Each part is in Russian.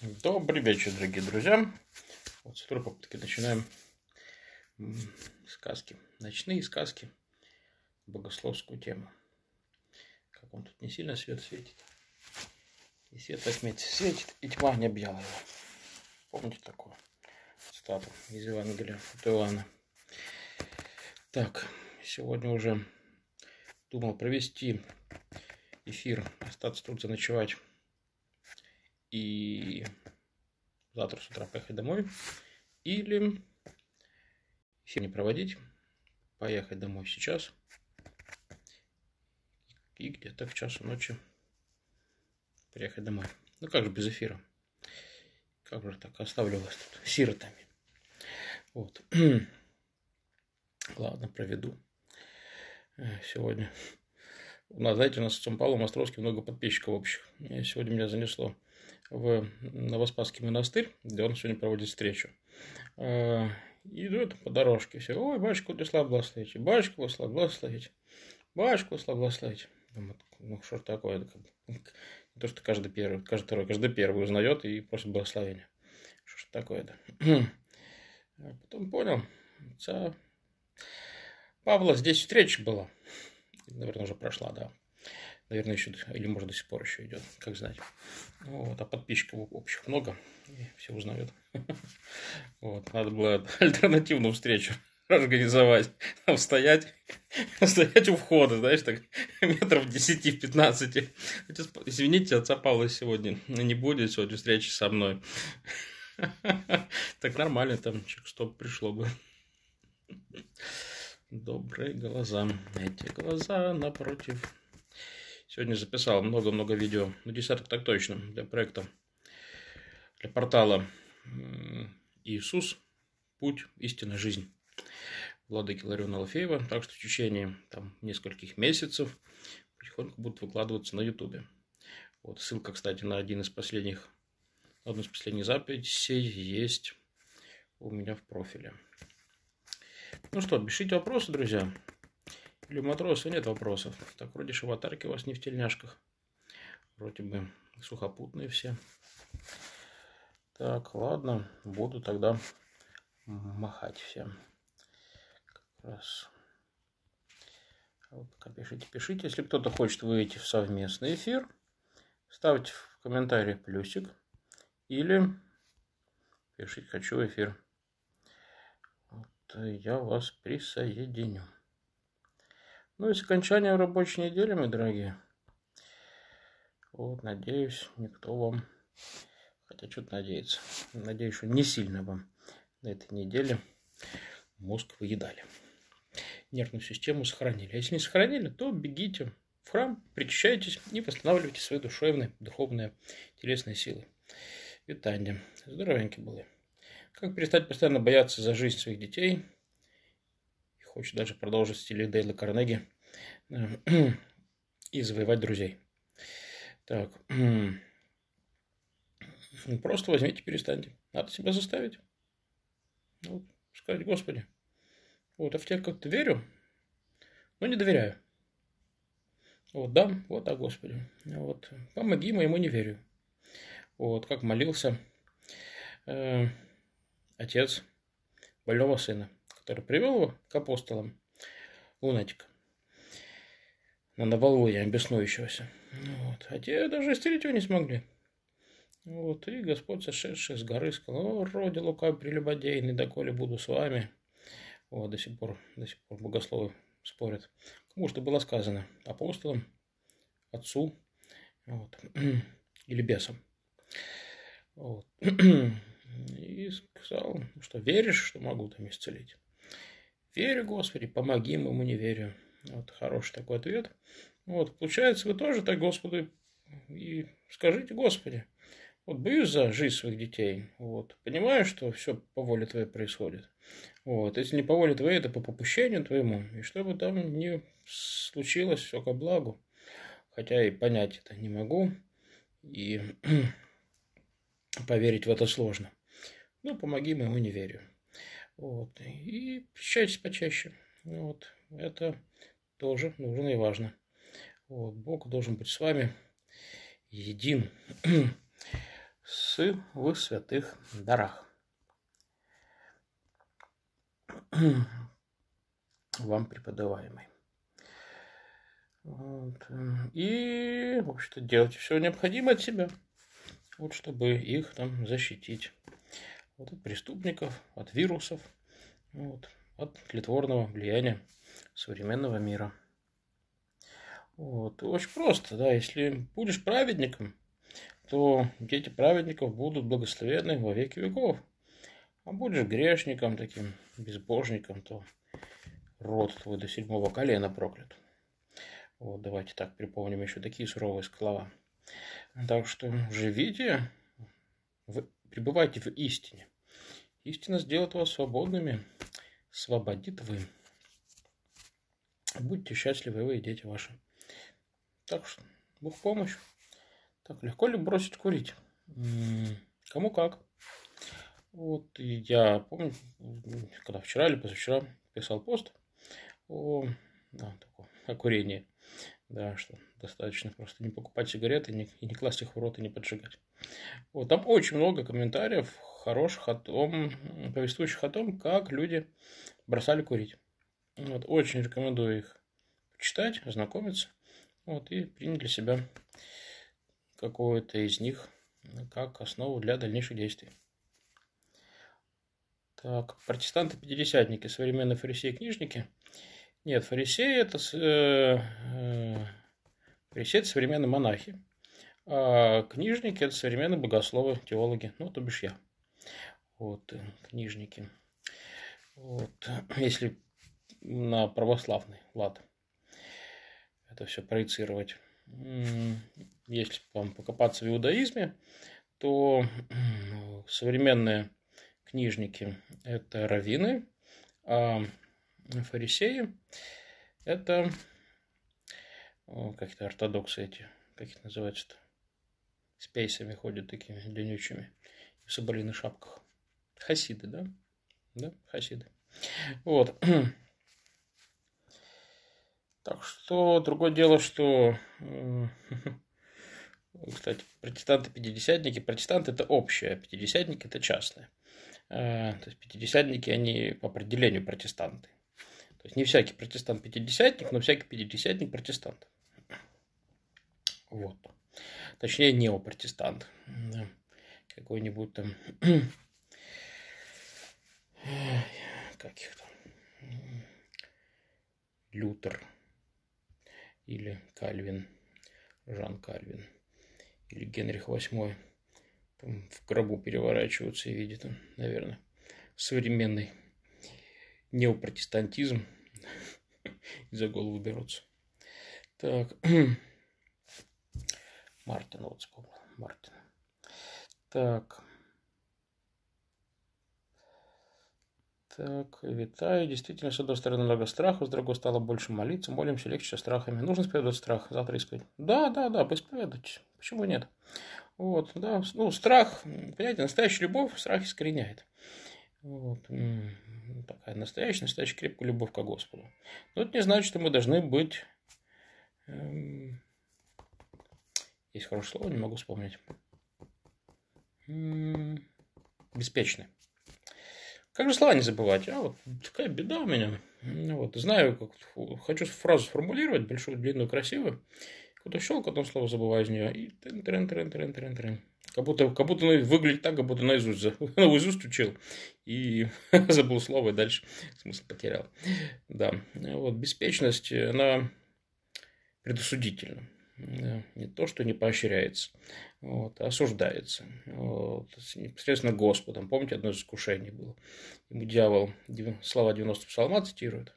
Добрый вечер, дорогие друзья. Вот с утра таки начинаем сказки, ночные сказки, богословскую тему. Как он тут не сильно свет светит. И свет отметь светит, и тьма не объяла его. Помните такую цитату из Евангелия от Иоанна? Так, сегодня уже думал провести эфир, остаться тут заночевать и завтра с утра поехать домой. Или эфир не проводить, поехать домой сейчас и где-то к часу ночи приехать домой. Ну как же без эфира? Как же так? Оставлю вас тут сиротами. Вот. Ладно, проведу сегодня. Знаете, у нас с отцом Павлом Островским много подписчиков общих. Сегодня меня занесло в Новоспасский монастырь, где он сегодня проводит встречу. Идут по дорожке все. Ой, батюшка Владислав благословите, батюшка Владислав благословите, батюшка Владислав благословите. Ну, что ж такое? Не то, что каждый первый узнает и просит благословения. Что ж такое-то? А потом понял, отца Павла здесь встреча была. Наверное, уже прошла, да. Наверное, еще, или может до сих пор еще идет, как знать. Вот, а подписчиков общих много, и все узнают. Вот, надо было альтернативную встречу организовать. Там стоять у входа, знаешь, так, метров 10-15. Извините, отца Павла сегодня не будет, сегодня встречи со мной. Так нормально, там человек 100 пришло бы. Добрые глаза, эти глаза напротив. Сегодня записал много-много видео, десяток так точно, для проекта, для портала «Иисус. Путь, истина, жизнь» владыки Лариона Алфеева. Так что в течение нескольких месяцев потихоньку будут выкладываться на ютубе. Вот, ссылка, кстати, на одну из последних записей есть у меня в профиле. Ну что, пишите вопросы, друзья. Или матросы, нет вопросов. Так, вроде аватарки у вас не в тельняшках. Вроде бы сухопутные все. Так, ладно, буду тогда махать всем. Как раз. Вот пока пишите. Если кто-то хочет выйти в совместный эфир, ставьте в комментарии плюсик. Или пишите «хочу в эфир». Вот, я вас присоединю. Ну и с окончанием рабочей недели, мои дорогие. Вот, надеюсь, никто вам... Хотя что-то надеяться. Надеюсь, что не сильно вам на этой неделе мозг выедали. Нервную систему сохранили. А если не сохранили, то бегите в храм, причащайтесь и восстанавливайте свои душевные, духовные, телесные силы. Витание. Здоровенькие были. Как перестать постоянно бояться за жизнь своих детей? И хочет даже продолжить в стиле Дейла Карнеги и завоевать друзей. Так. Просто возьмите, перестаньте. Надо себя заставить. Вот, сказать: Господи, вот, а в тебя как-то верю, но не доверяю. Вот, да, вот так, Господи. Вот, помоги моему неверию. Вот, как молился отец больного сына, который привел его к апостолам, лунатика, на новолуние беснующегося. Вот, а те даже исцелить его не смогли. Вот, и Господь, сошедший с горы, сказал: «О, роде лукавый прелюбодейный, доколе буду с вами». Вот, до сих пор богословы спорят. Кому что было сказано? Апостолам, отцу, вот, или бесам. Вот. И сказал, что веришь, что могу там исцелить? Верю, Господи, помоги моему неверию. Вот, хороший такой ответ. Вот, получается, вы тоже так Господу и скажите: Господи, вот боюсь за жизнь своих детей. Вот, понимаю, что все по воле Твоей происходит. Вот, если не по воле Твоей, это по попущению Твоему. И чтобы там не случилось, все ко благу. Хотя и понять это не могу. И поверить в это сложно. Ну, помоги моему неверию. Вот. И причащайтесь почаще. Вот. Это тоже нужно и важно. Вот. Бог должен быть с вами един. в святых дарах. Вам преподаваемый. Вот. И, в общем-то, делайте все необходимое от себя, вот, чтобы их там защитить. Вот, от преступников, от вирусов, вот, от тлетворного влияния современного мира. Вот. Очень просто, да, если будешь праведником, то дети праведников будут благословенны во веки веков. А будешь грешником, таким безбожником, то род твой до 7-го колена проклят. Вот, давайте так припомним еще такие суровые слова. Так что живите, пребывайте в истине. Истина сделает вас свободными, освободит вы. Будьте счастливы, вы и дети ваши. Так что, Бог в помощь. Так, легко ли бросить курить? Кому как. Вот, и я помню, когда вчера или позавчера писал пост о курении. Да, что достаточно просто не покупать сигареты, и не класть их в рот, и не поджигать. Вот, там очень много комментариев хороших о том, повествующих о том, как люди бросали курить. Вот, очень рекомендую их почитать, ознакомиться, вот, и принять для себя какое-то из них как основу для дальнейших действий. Так, протестанты-пятидесятники, современные фарисеи-книжники. Нет, фарисеи это современные монахи. А книжники это современные богословы, теологи, ну, то бишь я. Вот, книжники. Вот, если на православный лад это все проецировать. Если там покопаться в иудаизме, то современные книжники – это раввины, а фарисеи – это какие-то ортодоксы эти, как их называются-то, с пейсами ходят такими длиннючими, в соболиных шапках. Хасиды, да? Да, хасиды. Вот. Так что, другое дело, что, кстати, протестанты-пятидесятники, протестанты это общее, а пятидесятники это частное. То есть пятидесятники, они по определению протестанты. То есть не всякий протестант пятидесятник, но всякий пятидесятник протестант. Вот. Точнее, неопротестант. Да. Какой-нибудь там... как их там? Лютер. Или Кальвин. Жан Кальвин. Или Генрих VIII. Там в гробу переворачиваются и видят, наверное, современный неопротестантизм. И за голову берутся. Так. Мартин, вот вспомнил. Мартин. Так. Так, витаю. Действительно, с одной стороны много страха, с другой стало больше молиться, молимся легче со страхами. Нужно исповедовать страх, завтра исповедь. Да, поисповедуйтесь. Почему нет? Вот, да, ну, страх, понимаете, настоящая любовь страх искореняет. Вот, такая настоящая крепкая любовь к Господу. Но это не значит, что мы должны быть... есть хорошее слово, не могу вспомнить. Беспечны. Как же слова не забывать? А вот такая беда у меня. Вот, знаю, как хочу фразу сформулировать, большую, длинную, красивую. Куда щелк, одно слово забываю из нее. И трен. Как будто выглядит так, как будто наизусть учил. И забыл слово, и дальше смысл потерял. Да, вот, беспечность, она предосудительна. Не то, что не поощряется, вот, а осуждается. Вот, непосредственно Господом. Помните, одно из искушений было. Ему дьявол слова 90 псалма цитирует.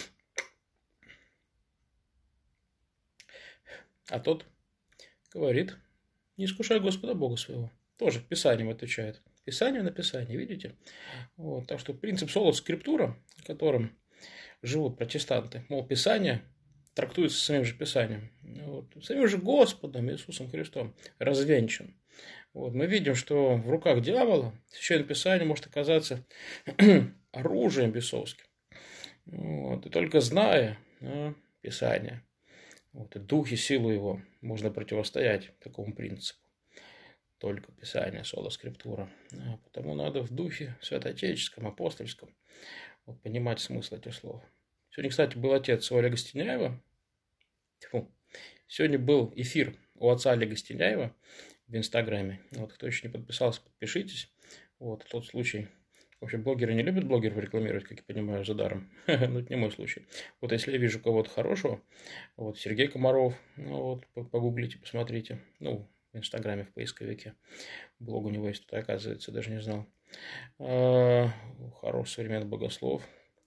А тот говорит: не искушай Господа Бога своего. Тоже Писанием отвечает. Писание на Писание, видите? Вот, так что принцип соло скриптура, которым живут протестанты, мол, Писание трактуется самим же Писанием, вот, самим же Господом Иисусом Христом развенчан. Вот, мы видим, что в руках дьявола Священное Писание может оказаться оружием бесовским. Вот, и только зная Писание, вот, и дух и силу его, можно противостоять такому принципу. только Писание, соло скриптура. Потому надо в духе святоотеческом, апостольском вот, понимать смысл этих слов. Сегодня, кстати, был отец у Олега Стеняева. Сегодня был эфир у отца Олега Стеняева в Инстаграме. Вот, кто еще не подписался, подпишитесь. Вот, тот случай. В общем, блогеры не любят блогеров рекламировать, как я понимаю, за даром. Но это не мой случай. Вот если я вижу кого-то хорошего, вот Сергей Комаров, ну, вот, погуглите, посмотрите. Ну, в Инстаграме, в поисковике. Блог у него есть, тут, оказывается, даже не знал. Хороший современный богослов.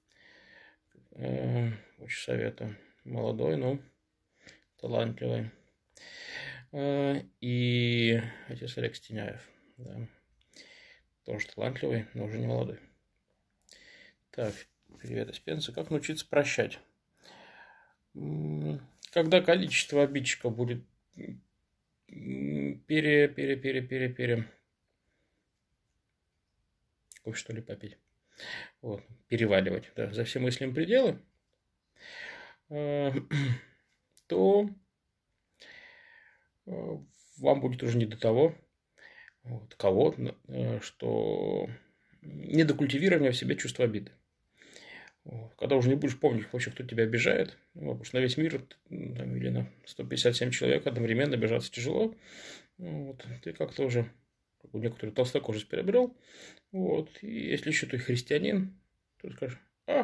Очень советую. Молодой, но талантливый. И отец Олег Стеняев. Да. Тоже талантливый, но уже не молодой. Так, привет из Пензы. Как научиться прощать? Когда количество обидчиков будет кофе, что ли, попить? Вот, переваливать, да, за все мыслимые пределы, то вам будет уже не до того, вот, кого-то, что не до культивирования в себе чувства обиды. Вот. Когда уже не будешь помнить вообще, кто тебя обижает, потому что на весь мир там, или на 157 человек одновременно обижаться тяжело, вот, ты как-то уже у некоторых толстокожесть приобрел, вот, и если еще ты христианин, то скажешь,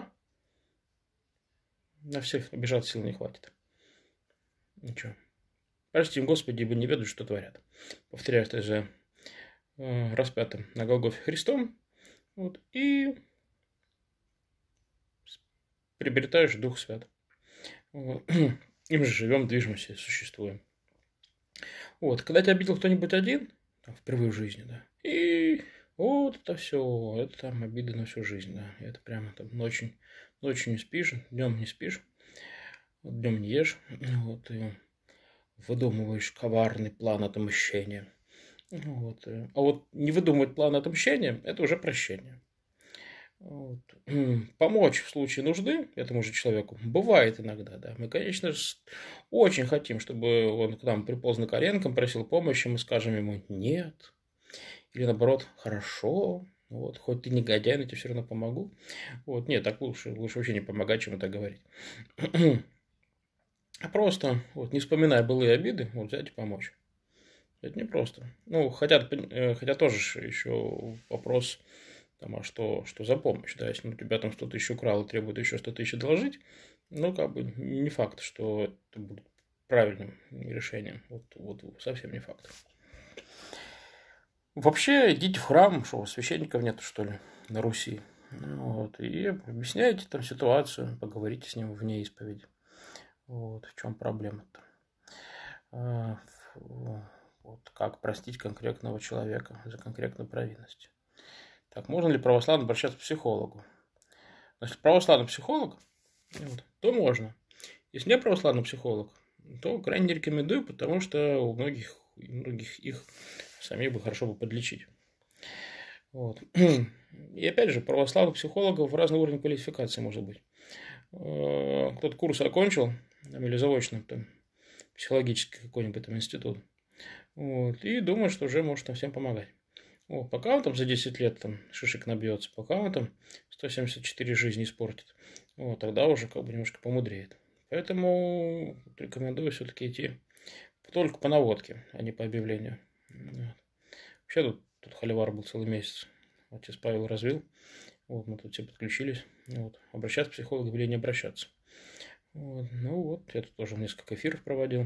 на всех обижаться сил не хватит. Ничего. Прости им, Господи, ибо не ведают, что творят. Повторяю, ты же распятым на Голгофе Христом, вот, и приобретаешь Дух Свят. Вот. Им же живем, движемся, существуем. Вот, когда тебя обидел кто-нибудь один, там, впервые в жизни, да, и вот это все, это там обиды на всю жизнь, да, это прямо там ночью не спишь, днем не спишь, днем не ешь, вот, и выдумываешь коварный план отмщения. Вот. А вот не выдумывать план отмщения – это уже прощение. Вот. Помочь в случае нужды этому же человеку бывает иногда, да. Мы, конечно же, очень хотим, чтобы он к нам приполз на коленкам, просил помощи, мы скажем ему «нет». Или наоборот «хорошо». Вот, хоть ты негодяй, но я тебе все равно помогу. Вот, нет, так лучше вообще не помогать, чем это говорить. А просто, вот, не вспоминая былые обиды, вот взять и помочь. Это непросто. Ну, хотя тоже еще вопрос, там, а что за помощь, да, если у тебя там 100 тысяч украл и требует еще 100 тысяч доложить, ну, как бы не факт, что это будет правильным решением. Вот совсем не факт. Вообще, идите в храм, что священников нет, что ли, на Руси. Вот, и объясняйте там ситуацию, поговорите с ним вне исповеди. Вот, в чем проблема-то. Вот, как простить конкретного человека за конкретную провинность. Так, можно ли православным обращаться к психологу? Если православный психолог, вот, то можно. Если не православный психолог, то крайне не рекомендую, потому что у многих их самих бы хорошо бы подлечить. Вот. И опять же, православных психологов разный уровень квалификации может быть. Кто-то курс окончил, там, или заочно, там, психологический какой-нибудь там институт. Вот, и думает, что уже может там всем помогать. Вот, пока он там за 10 лет там шишек набьется, пока он там 174 жизни испортит, вот, тогда уже как бы немножко помудреет. Поэтому рекомендую все-таки идти только по наводке, а не по объявлению. Вот. Вообще тут холивар был целый месяц. Отец Павел развил. Вот, мы тут все подключились. Вот. Обращаться к психологу или не обращаться. Вот. Ну вот, я тут тоже несколько эфиров проводил.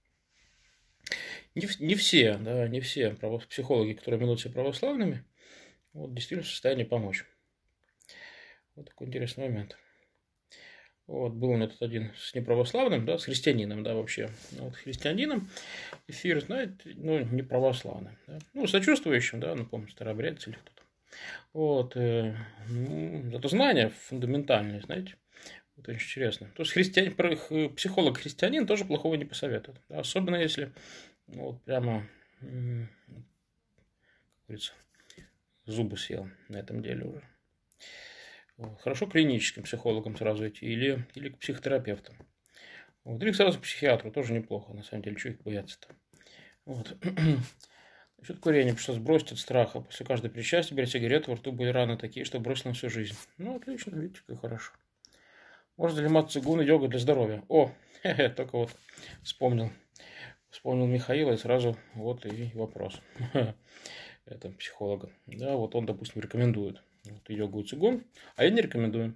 Не все психологи, которые минут себя православными, вот, действительно в состоянии помочь. Вот такой интересный момент. Вот, был у меня тут один с неправославным, да, с христианином, да, вообще. Вот, христианином эфир, знаете, ну, не православным, да. Ну, сочувствующим, да, ну, помню, старообрядец или кто-то. Вот, зато знания фундаментальные, знаете, вот очень интересно. То есть психолог-христианин тоже плохого не посоветует. Да, особенно если, ну, вот прямо, как говорится, зубы съел на этом деле уже. Хорошо клиническим психологом сразу идти или к психотерапевту. Вот. Или сразу к психиатру, тоже неплохо, на самом деле, что их бояться-то. Вот. Насчет курения, что сбросить от страха. После каждой причастия беря сигарету, во рту были раны такие, что бросил на всю жизнь. Ну, отлично, видите, как хорошо. Можно заниматься цигун и йогой для здоровья. О, только вот вспомнил. Вспомнил Михаила, и сразу вот и вопрос. Это психолога. Да, вот он, допустим, рекомендует вот, йогу и цигун, а я не рекомендую.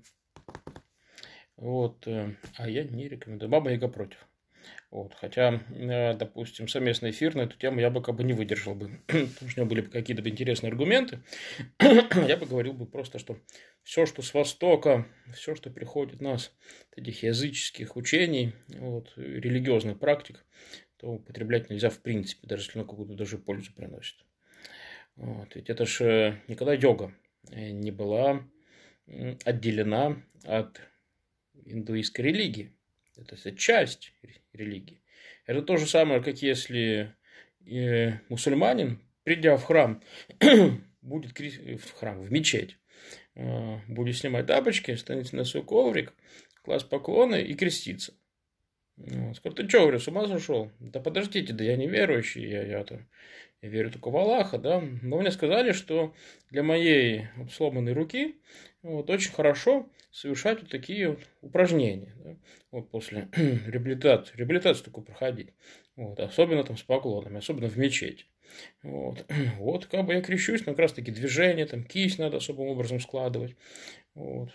Вот, а я не рекомендую. Баба Яга против. Вот, хотя, допустим, совместный эфир на эту тему я бы как бы не выдержал бы, потому что у него были бы какие-то интересные аргументы. Я бы говорил бы просто, что все, что с Востока, все, что приходит нас, этих языческих учений, вот, религиозных практик, то употреблять нельзя в принципе, даже если оно какую-то даже пользу приносит. Вот, ведь это же никогда йога не была отделена от индуистской религии. Это часть религии. Это то же самое, как если мусульманин, придя в храм, будет в мечеть, будет снимать тапочки, станет на свой коврик, класть поклоны и креститься. Скажет, ты что, говорю, с ума сошел? Да подождите, да я не верующий, я верю только в Аллаха, да. Но мне сказали, что для моей вот сломанной руки вот, очень хорошо совершать вот такие вот упражнения. Да? Вот после реабилитацию такую проходить. Вот, особенно там с поклонами, особенно в мечети. Вот, вот как бы я крещусь, но как раз таки движения, там кисть надо особым образом складывать. Вот,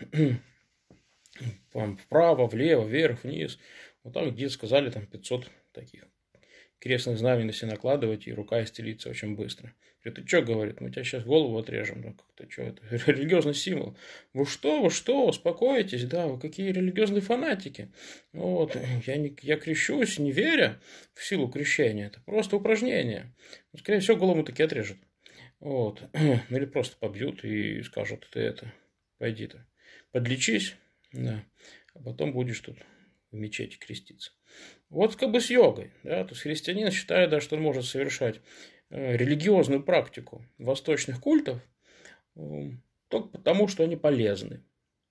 вправо, влево, вверх, вниз. Вот так где сказали там 500 таких крестных знамен на себя накладывать, и рука исцелится очень быстро. Говорит, ты что, говорит, мы тебя сейчас голову отрежем. Да, как-то что, это религиозный символ. Вы что, успокойтесь, да, вы какие религиозные фанатики. Вот, я крещусь, не веря в силу крещения, это просто упражнение. Скорее всего, голову таки отрежут. Вот, ну или просто побьют и скажут, ты это, пойди-то, подлечись, да, а потом будешь тут в мечети креститься. Вот как бы с йогой. Да? То есть христианин считает, да, что он может совершать религиозную практику восточных культов только потому, что они полезны.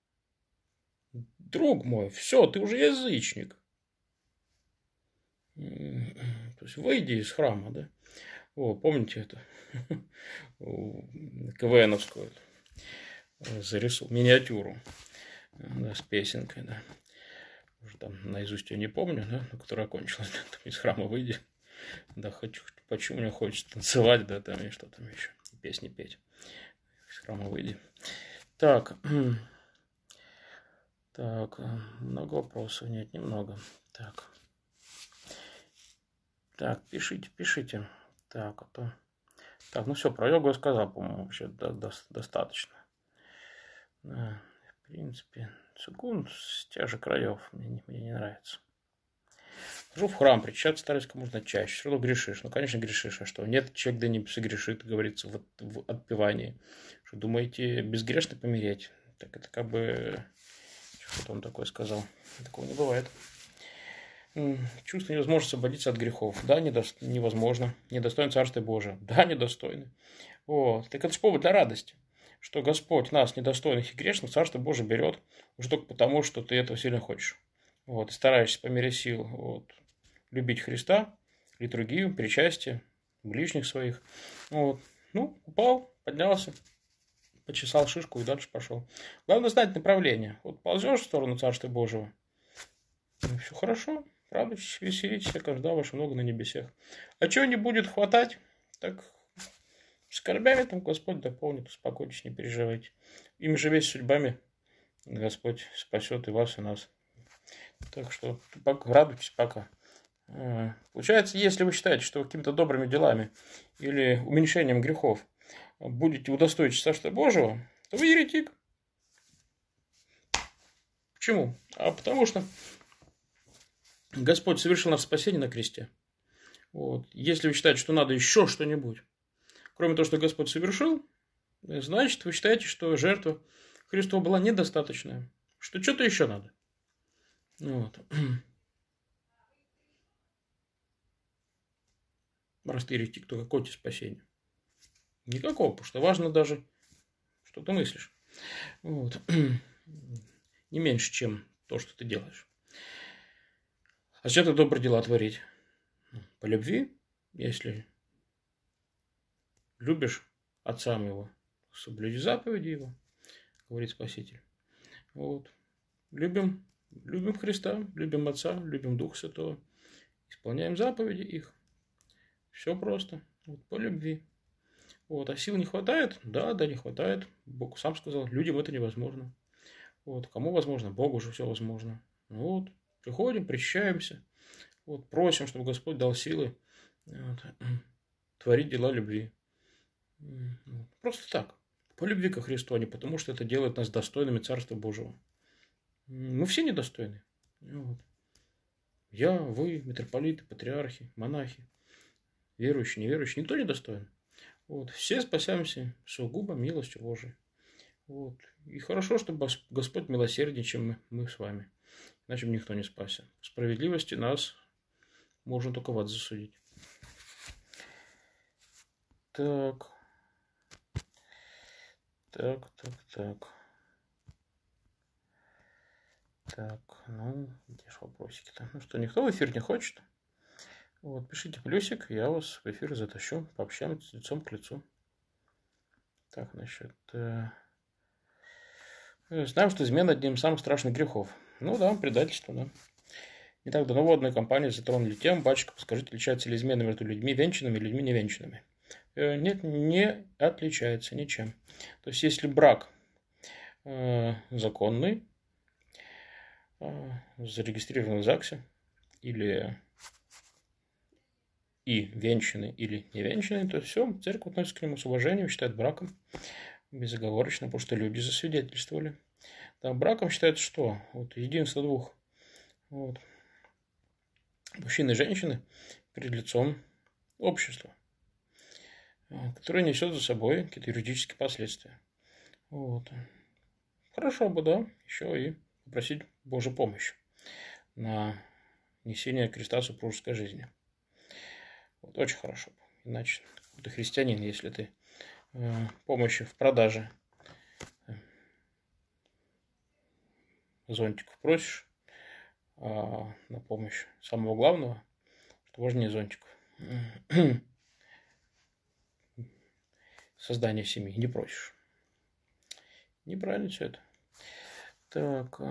Друг мой, все, ты уже язычник. То есть выйди из храма, да? О, помните это? КВНовскую зарисовал миниатюру, да, с песенкой, да. Уже там наизусть я не помню, да, но которая окончилась, да, там из храма выйди. Да, хочу, почему мне хочется танцевать, да, там и что там еще, песни петь. Из храма выйди. Так, так, много вопросов, нет, немного. Так, пишите. Так, а то... Так, ну все, про йогу я сказал, по-моему, вообще достаточно. Да, в принципе, цигун с тех же краев мне не нравится. Хожу в храм, причащаться стараюсь как можно чаще. Все равно грешишь. Ну, конечно, грешишь. А что? Нет человек, да не согрешит, говорится в отпевании. Что думаете, безгрешно помереть? Так это как бы... Что-то он такое сказал. Такого не бывает. Чувство невозможности освободиться от грехов. Да, невозможно. Недостоин Царствия Божия. Да, недостойны. Вот. Так это же повод для радости. Что Господь нас, недостойных и грешных, Царство Божие берет уже только потому, что ты этого сильно хочешь. Вот. И стараешься по мере сил вот, любить Христа, литургию, причастие, ближних своих. Вот. Ну, упал, поднялся, почесал шишку и дальше пошел. Главное знать направление. Вот ползешь в сторону Царства Божьего, ну, все хорошо, радуйтесь, веселитесь, когда ваше много на небесах. А чего не будет хватать, так скорбями там Господь дополнит, успокойтесь, не переживайте. Им же весь судьбами Господь спасет и вас, и нас. Так что радуйтесь пока. Получается, если вы считаете, что какими-то добрыми делами или уменьшением грехов будете удостоить Царства Божьего, то вы еретик. Почему? А потому что Господь совершил наше спасение на кресте. Вот. Если вы считаете, что надо еще что-нибудь, кроме того, что Господь совершил, значит, вы считаете, что жертва Христова была недостаточная, что что-то еще надо. Вот. Раз ты еретик, то какое тебе спасение? Никакого, потому что важно даже, что ты мыслишь. Вот. Не меньше, чем то, что ты делаешь. А зачем ты добрые дела творить? По любви, если любишь отца моего, соблюди заповеди его, говорит Спаситель. Вот. Любим Христа, любим Отца, любим Духа Святого, исполняем заповеди их. Все просто, вот, по любви. Вот. А сил не хватает? Да, не хватает. Бог сам сказал, людям это невозможно. Вот. Кому возможно? Богу же все возможно. Вот. Приходим, причащаемся, вот, просим, чтобы Господь дал силы вот, творить дела любви. Просто так. По любви ко Христу, а не потому, что это делает нас достойными Царства Божьего. Мы все недостойны. Вот. Я, вы, митрополиты, патриархи, монахи, верующие, неверующие, никто не достоин. Вот. Все спасаемся сугубо милостью Божией. Вот. И хорошо, чтобы Господь милосерднее, чем мы с вами. Иначе бы никто не спасся. Справедливости нас можно только в ад засудить. Так. Так, ну, где же вопросики-то? Ну что, никто в эфир не хочет? Вот, пишите плюсик, я вас в эфир затащу, пообщаемся лицом к лицу. Так, значит, знаем, что измена одним из самых страшных грехов. Ну да, предательство, да. Не так давно в одной компании затронули тему. Батюшка, подскажите, отличается ли измена между людьми венчанными и людьми невенчанными? Нет, не отличается ничем. То есть, если брак законный, зарегистрирован в ЗАГСе, или и венчанный, или не венчанный, то все, церковь относится к нему с уважением, считает браком безоговорочно, потому что люди засвидетельствовали. Да, браком считается что? Вот единство двух вот, мужчины и женщины перед лицом общества, которое несет за собой какие-то юридические последствия. Вот. Хорошо бы, да, еще и попросить Божьей помощи на несение креста супружеской жизни. Вот, очень хорошо. Иначе ты христианин, если ты помощи в продаже зонтиков просишь, а на помощь самого главного, что важнее зонтиков, создание семьи, не просишь. Неправильно все это. Так.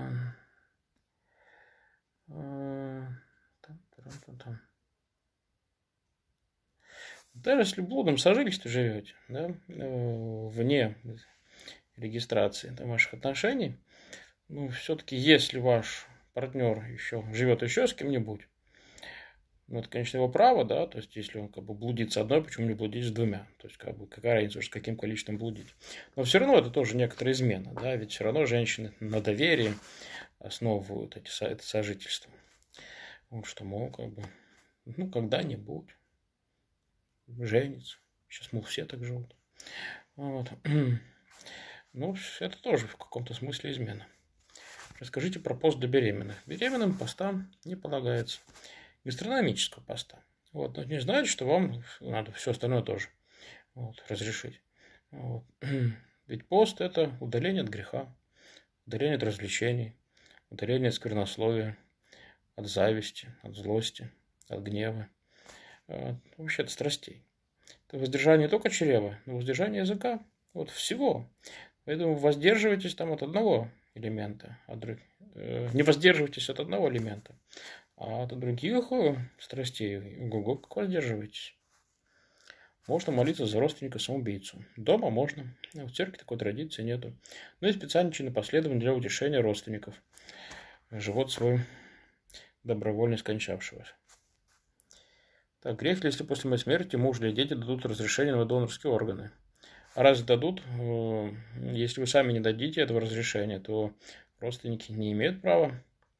Даже если в блудном сожительстве живете, да, вне регистрации ваших отношений, ну, все-таки, если ваш партнер живет еще с кем-нибудь, ну, это, конечно, его право, да, то есть, если он как бы блудит с одной, почему не блудить с двумя? То есть, как бы, какая разница, с каким количеством блудить? Но все равно это тоже некоторая измена, да, ведь все равно женщины на доверии основывают это сожительство. Вот что, мол, как бы, ну, когда-нибудь женится. Сейчас, мол, все так живут. Вот. Ну, это тоже в каком-то смысле измена. Расскажите про пост для беременных. Беременным поста не полагается. Гастрономического поста. Вот. Но не знаете, что вам надо все остальное тоже вот, разрешить. Вот. Ведь пост – это удаление от греха, удаление от развлечений, удаление от сквернословия, от зависти, от злости, от гнева, вообще от страстей. Это воздержание не только чрева, но воздержание языка. Вот всего. Поэтому воздерживайтесь там от одного элемента, не воздерживайтесь от одного элемента, а от других страстей. Ого, как воздерживайтесь. Можно молиться за родственника-самоубийцу. Дома можно. В церкви такой традиции нету. Но и специально чины последования для утешения родственников. Живот свой добровольно скончавшегося. Так, грех ли, если после моей смерти муж или дети дадут разрешение на донорские органы? А раз дадут, если вы сами не дадите этого разрешения, то родственники не имеют права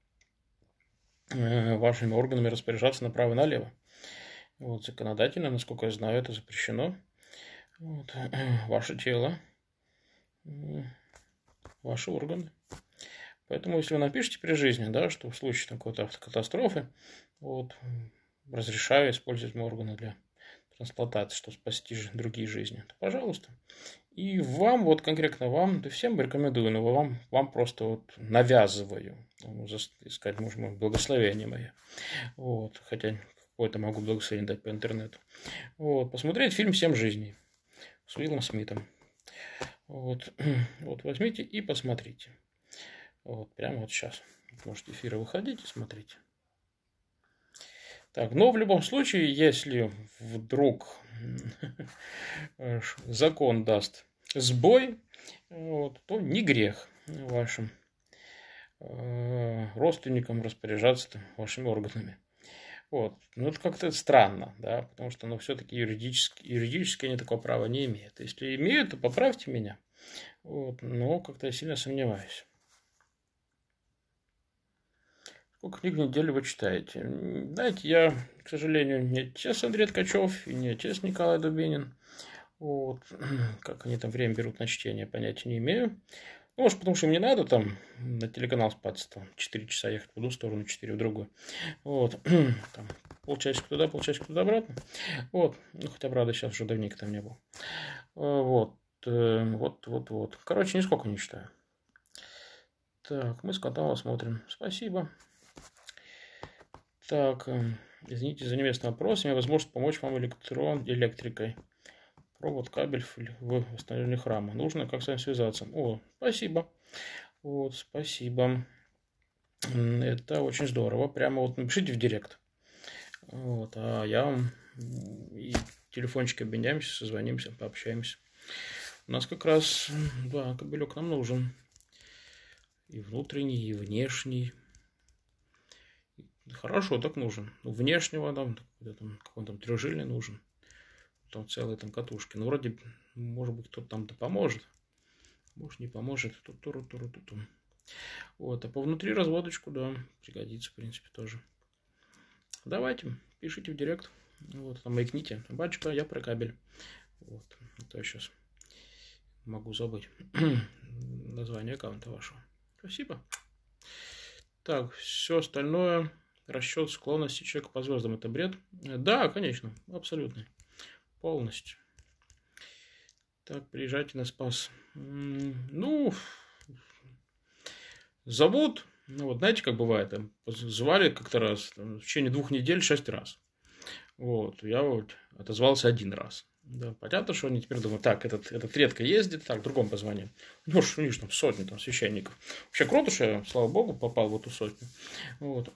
вашими органами распоряжаться направо и налево. Вот, законодательно, насколько я знаю, это запрещено. Вот, ваше тело, ваши органы. Поэтому, если вы напишите при жизни, да, что в случае какой-то автокатастрофы, вот, разрешаю использовать мои органы для трансплантации, чтобы спасти другие жизни, то пожалуйста. И вам, вот конкретно вам, да всем рекомендую, но вам просто вот навязываю, искать, может быть, благословение мое. Вот, хотя какое-то могу благословение дать по интернету. Вот, посмотреть фильм «7 жизней». с Уиллом Смитом. Вот, вот возьмите и посмотрите. Вот, прямо вот сейчас. Можете эфиры выходить и смотрите. Так, но в любом случае, если вдруг закон даст сбой, вот, то не грех вашим родственникам распоряжаться вашими органами. Вот. Ну, это как-то странно, да, потому что, все-таки юридически они такого права не имеют. Если имеют, то поправьте меня. Вот. Но как-то я сильно сомневаюсь. Сколько книг в неделю вы читаете? Знаете, я, к сожалению, не отец Андрей Ткачев и не отец Николай Дубинин. Вот. Как они там время берут на чтение, понятия не имею. Ну, может, потому что им не надо там на телеканал спаться, там 4 часа ехать в одну сторону, 4 в другую. Вот. Там полчасика туда, полчасика туда обратно. Вот. Ну, хотя, правда, сейчас уже давненько там не был. Вот. Вот. Короче, нисколько не читаю. Так, мы с котом смотрим. Спасибо. Так, извините за невестный вопрос. Имею возможность помочь вам электрикой. Провод, кабель в восстановлении храма. Нужно как с вами связаться. О, спасибо. Вот, спасибо. Это очень здорово. Прямо вот напишите в директ. Вот, а я вам и телефончик обменяемся, созвонимся, пообщаемся. У нас как раз, да, кабелек нам нужен. И внутренний, и внешний. Хорошо, так нужен. Внешнего там, какой-то там трехжильный нужен. Там целые там катушки. Ну, вроде, может быть, кто-то там-то поможет. Может, не поможет. Вот, а по внутри разводочку, да, пригодится, в принципе, тоже. Давайте, пишите в директ. Вот, там маякните. Батюшка, я про кабель. Вот, а то я сейчас могу забыть название аккаунта вашего. Спасибо. Так, все остальное, расчет склонности человека по звездам, это бред? Да, конечно, абсолютно. Полностью. Так, приезжайте на Спас. Ну, зовут, ну вот знаете, как бывает, там, звали как-то раз, там, в течение 2 недель 6 раз. Вот, я вот отозвался 1 раз. Да, понятно, что они теперь думают, так, этот редко ездит, так, другому позвоним. Ну, что у них там сотни там священников. Вообще круто, что я, слава богу, попал в эту сотню. Вот.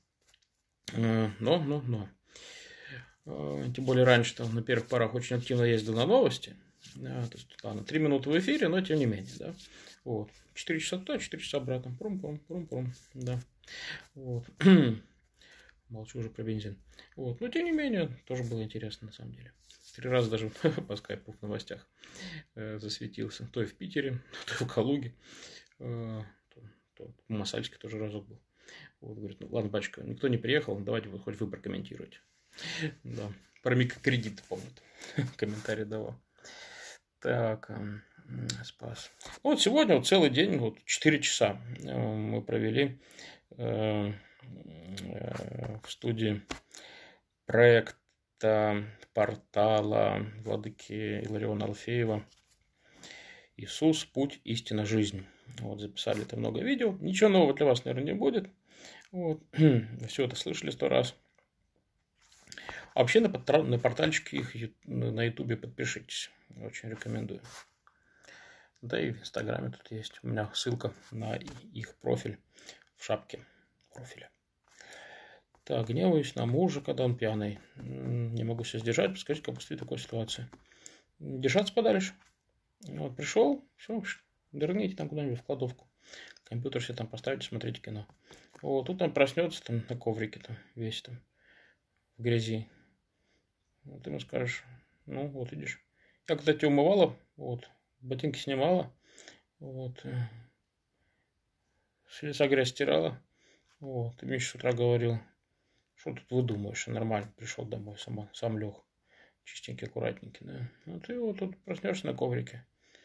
Но. Тем более раньше там на первых порах очень активно ездил на новости. Да, то есть, ладно, 3 минуты в эфире, но тем не менее, да. Вот. 4 часа туда, 4 часа обратно. Прум-прум. Да. Вот. Молчу уже про бензин. Вот. Но тем не менее, тоже было интересно на самом деле. 3 раза даже по скайпу в новостях засветился. То и в Питере, то и в Калуге. То в Масальске тоже разок был. Вот, говорит, ну ладно, батюшка, никто не приехал, давайте вот хоть вы прокомментируйте. Да, про микрокредит, помнит, комментарий давал. Так, Спас. Вот сегодня вот целый день, вот 4 часа мы провели в студии проекта портала владыки Илариона Алфеева «Иисус, путь, истина, жизнь». Вот, записали это много видео. Ничего нового для вас, наверное, не будет. Вот. Все это слышали 100 раз. А вообще на портальчике их на ютубе подпишитесь. Очень рекомендую. Да и в инстаграме тут есть. У меня ссылка на их профиль в шапке профиля. Так, гневаюсь на мужа, когда он пьяный. Не могу себя сдержать. Подскажите, как поступить в такой ситуации. Держаться подальше. Вот, пришел, все, нырните там куда-нибудь в кладовку. Компьютер себе там поставите, смотрите кино. Вот, тут там проснется там на коврике там весь там в грязи. Вот ты ему скажешь, ну вот видишь. Я, кстати, умывала, вот, ботинки снимала, вот, с лица грязь стирала. Вот, ты мне еще с утра говорил, что тут выдумаешь, нормально, пришел домой, сам лег. Чистенький, аккуратненький, да. Ну ты вот тут проснешься на коврике.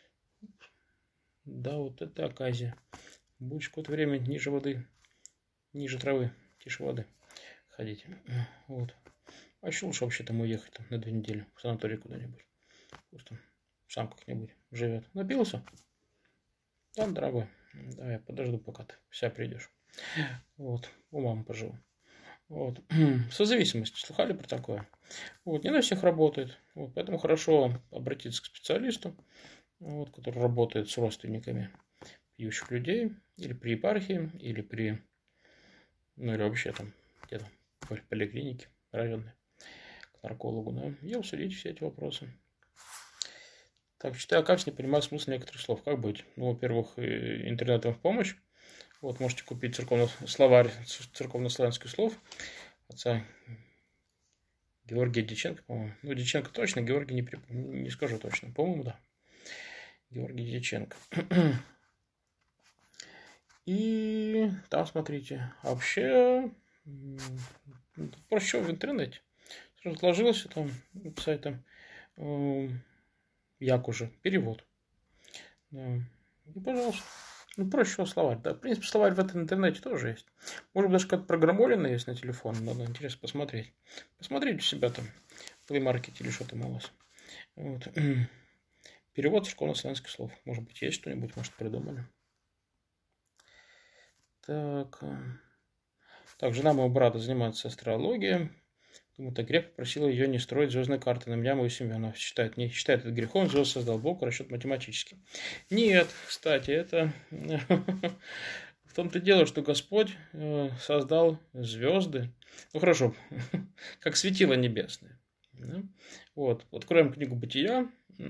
Да, вот это оказия. Будешь какое-то время ниже воды, ниже травы, тише воды ходить. Вот. А еще лучше вообще там уехать там, на 2 недели в санаторий куда-нибудь. Пусть там сам как-нибудь живет. Напился? Да, дорогой. Давай, я подожду, пока ты вся придешь. Вот. У мамы поживу. Вот. Созависимость. Слыхали про такое? Вот, не на всех работает. Вот, поэтому хорошо обратиться к специалисту, вот, который работает с родственниками пьющих людей, или при епархии, или при, ну, или вообще там где-то в поликлинике районной, к наркологу, да, и обсудить все эти вопросы. Так, читаю, как не понимаю смысл некоторых слов. Как быть? Ну, во-первых, интернетом в помощь. Вот, можете купить словарь церковнославянских слов отца Георгия Дьяченко, по-моему. Ну, Дьяченко точно, Георгий не скажу точно. По-моему, да. Георгий Дьяченко. И там, смотрите, вообще проще всего в интернете. Сложился там, написать там як уже, перевод. Да. И, пожалуйста. Ну, проще всего словарь. Да, в принципе, словарь в этом интернете тоже есть. Может быть, даже какая-то программулина есть на телефон. Надо интересно посмотреть. Посмотрите у себя там в Play Market или что там у вас. Вот. Перевод церковно-славянских слов. Может быть, есть что-нибудь, может, придумали. Так. Так, жена моего брата занимается астрологией. Думаю, так грех попросила ее не строить звездные карты на меня, мою семью. Она не считает это грехом, звезд создал Бог, расчет математический. Нет, кстати, это в том-то и дело, что Господь создал звезды. Ну хорошо, как светило небесное. Вот, откроем книгу Бытия,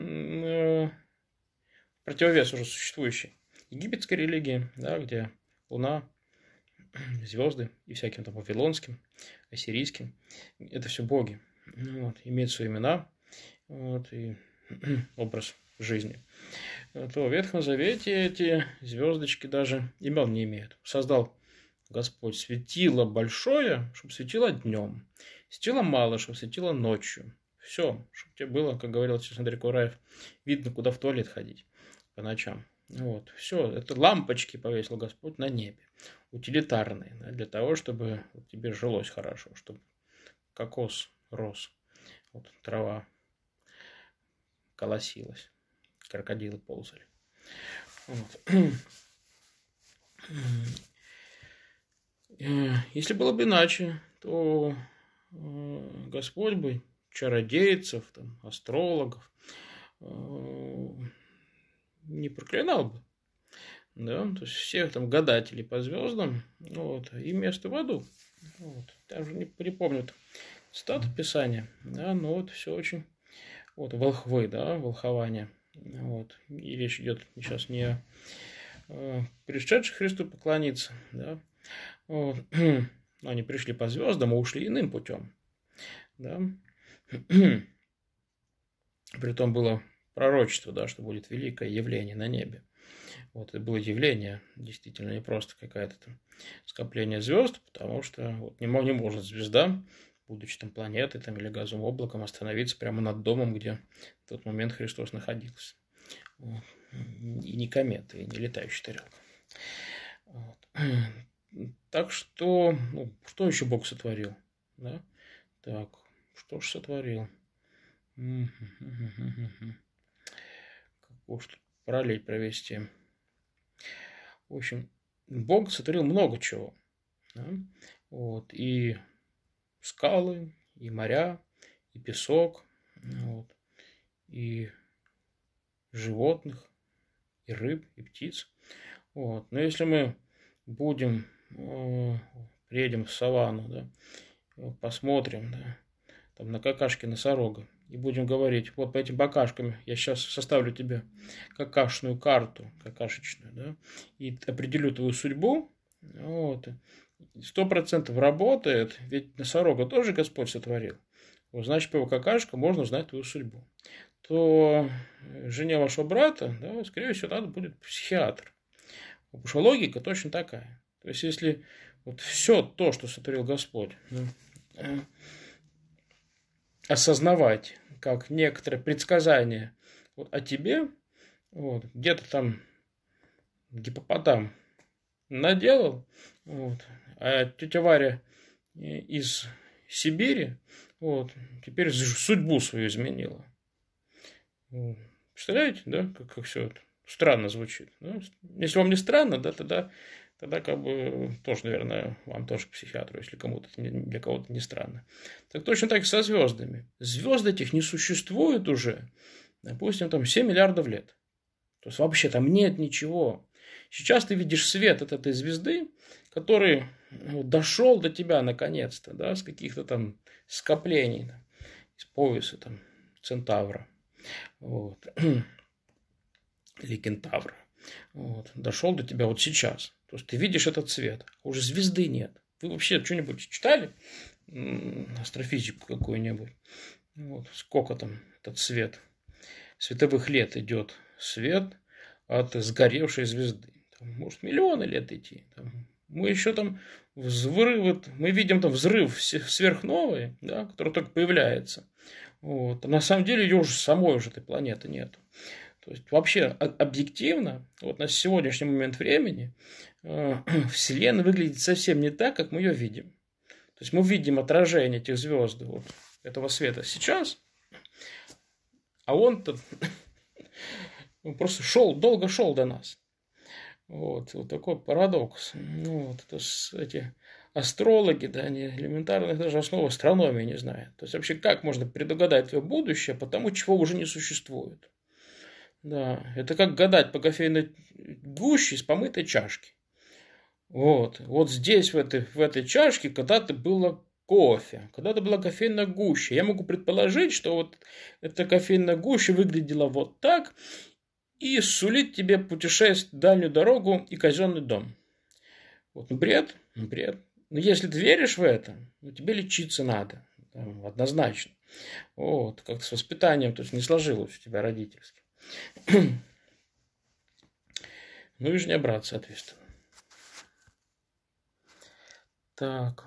противовес уже существующей египетской религии, да, где Луна, звезды и всяким там вавилонским, ассирийским. Это все боги. Вот, имеют свои имена, вот, и образ жизни. То в Ветхом Завете эти звездочки даже имен не имеют. Создал Господь светило большое, чтобы светило днем. Светило мало, чтобы светило ночью. Все, чтобы тебе было, как говорил сейчас Андрей Кураев, видно, куда в туалет ходить по ночам. Вот, все, это лампочки повесил Господь на небе, утилитарные, да, для того, чтобы тебе жилось хорошо, чтобы кокос рос, вот, трава колосилась, крокодилы ползали. Вот. Если было бы иначе, то Господь бы чародейцев, там, астрологов не проклинал бы. Да, то есть всех там гадателей по звездам, вот, и место в аду. Вот. Там же не припомню цитату Писания, да, но вот все очень, вот, волхвы, да, волхование. Вот. И речь идет сейчас не о пришедших Христу поклониться, да, вот. Они пришли по звездам, а ушли иным путем, да. Притом было пророчество, да, что будет великое явление на небе. Вот это было явление, действительно, не просто какое-то там скопление звезд, потому что вот не может звезда, будучи там планетой там, или газовым облаком, остановиться прямо над домом, где в тот момент Христос находился. Вот. И не комета, и не летающая тарелка. Вот. Так что, ну, что еще Бог сотворил? Да? Так, что ж сотворил? Как уж тут параллель провести? В общем, Бог сотворил много чего. Да? Вот, и скалы, и моря, и песок, вот, и животных, и рыб, и птиц. Вот. Но если мы будем, приедем в саванну, да, посмотрим, да, там на какашки носорога, и будем говорить, вот по этим какашкам я сейчас составлю тебе какашную карту, какашечную, да, и определю твою судьбу, вот, 100% работает, ведь носорога тоже Господь сотворил, вот, значит, по его какашкам можно узнать твою судьбу. То жене вашего брата, да, скорее всего, надо будет психиатр. Потому что логика точно такая. То есть, если вот все то, что сотворил Господь, осознавать как некоторое предсказание вот о тебе, вот, где-то там гипопотам наделал, вот, а тетя Варя из Сибири вот, теперь судьбу свою изменила. Представляете, да, как все это странно звучит. Да? Если вам не странно, да, тогда тогда как бы тоже, наверное, вам тоже к психиатру, если кому-то для кого-то не странно. Так точно так и со звездами. Звезд этих не существует уже, допустим, там 7 миллиардов лет. То есть вообще там нет ничего. Сейчас ты видишь свет от этой звезды, который дошел до тебя наконец-то, да, с каких-то там скоплений, да, из пояса там Центавра, вот, или Кентавра. Вот, дошел до тебя вот сейчас. То есть ты видишь этот цвет, а уже звезды нет. Вы вообще что-нибудь читали? Астрофизику какую-нибудь? Вот, сколько там этот свет? Световых лет идет свет от сгоревшей звезды. Там, может, миллионы лет идти. Там, мы еще там мы видим там взрыв сверхновой, да, который только появляется. Вот. А на самом деле ее уже самой уже этой планеты нету. То есть вообще объективно, вот на сегодняшний момент времени, Вселенная выглядит совсем не так, как мы ее видим. То есть мы видим отражение этих звезд, вот, этого света сейчас, а он-то просто долго шел до нас. Вот такой парадокс. Ну, вот это эти астрологи, да, они элементарных даже основ астрономии не знают. То есть вообще как можно предугадать твое будущее по тому, чего уже не существует. Да, это как гадать по кофейной гуще из помытой чашки. Вот здесь, в этой чашке, когда-то было кофе, когда-то была кофейная гуща. Я могу предположить, что вот эта кофейная гуща выглядела вот так и сулит тебе путешествие, дальнюю дорогу и казенный дом. Вот, бред. Но если ты веришь в это, тебе лечиться надо. Однозначно. Вот, как-то с воспитанием, то есть не сложилось у тебя родительски. Ну и же не брат, соответственно. Так.